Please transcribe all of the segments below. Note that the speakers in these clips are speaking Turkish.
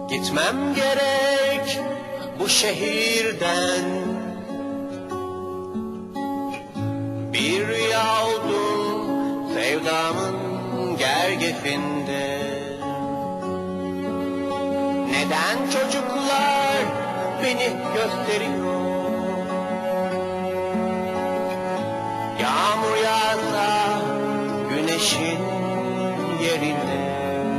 Gitmem gerek bu şehirden. Bir rüya oldum sevdamın gergefinde. Neden çocuklar beni gösteriyor? Yağmur yağsa güneşin yerine.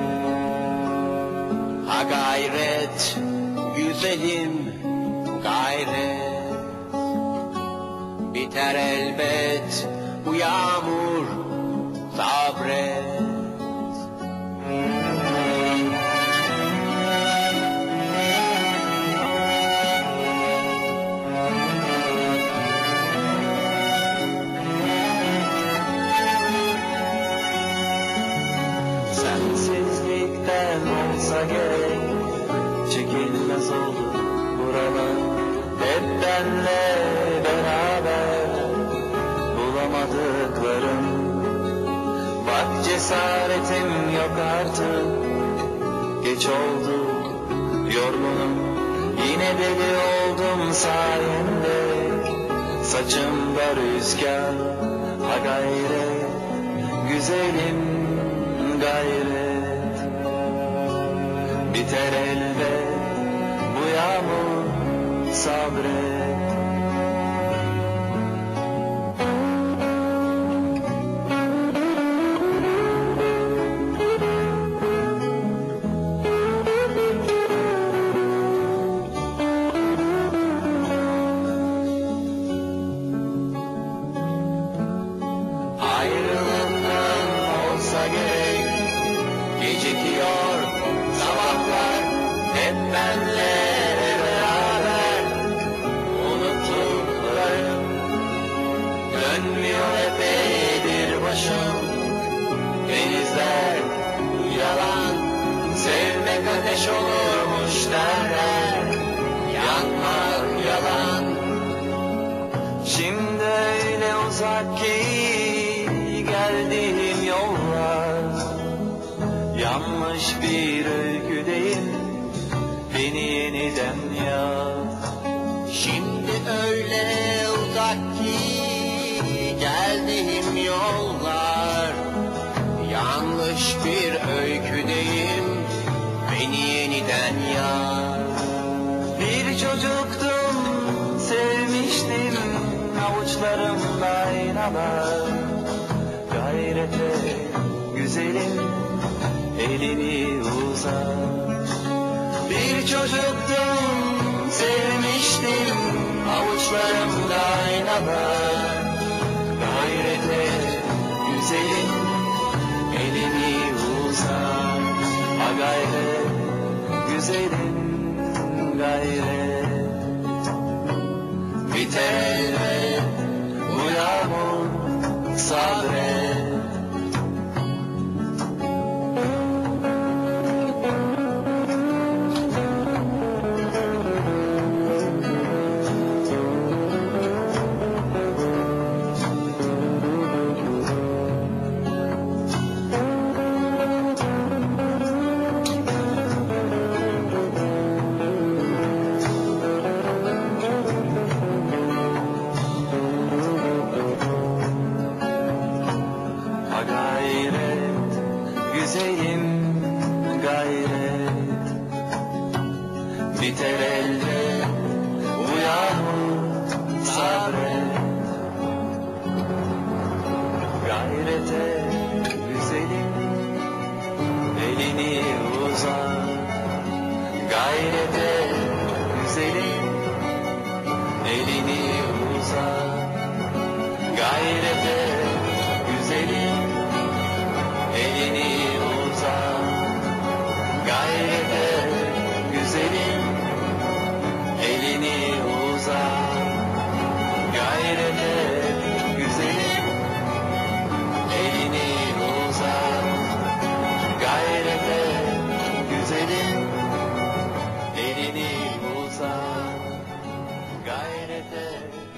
Ha gayret güzelim gayret, biter elbet bu yağmur, sabret. Sensizlikten olsa gerek, çekilmez oldu buralar. Hep benle beraber bulamadıklarım. Bak cesaretim yok artık, geç oldu yorgunum. Yine deli oldum sayende, saçımda rüzgar. Ha gayret güzelim gayret, biter elbet bu yağmur, sabret. Ayrılıktan olsa gerek, gecikiyor sabahlar. Hep benle beraber unuttuklarım. Dönmüyor epeydir başım. Denizler yalan, sevmek ateş olurmuş derler. Yanmak yalan. Şimdi öyle uzak ki geldiğim yollar, yanlış bir öyküdeyim, beni yeniden yaz. Şimdi öyle uzak ki geldiğim yollar, yanlış bir öyküdeyim, beni yeniden yaz. Bir çocuktum, sevmiştim, avuçlarımda inalar. Gayrete güzelim, elini uzat. Bir çocuktum, sevmiştim, avuçlarımda aynalar. Gayrete güzelim, elini uzat. Ha gayret güzelim gayret, Biter elbet bu yağmur, sabret. Ha gayret güzelim gayret, biter elbet bu yağmur, sabret. Gayrete güzelim, elini uzat. Gayrete güzelim, elini uzat. Gayrete güzelim, elini uzat. Gayrete güzelim, elini uzat. Gayrete güzelim, elini uzat. Gayrete güzelim, elini uzat. Gayrete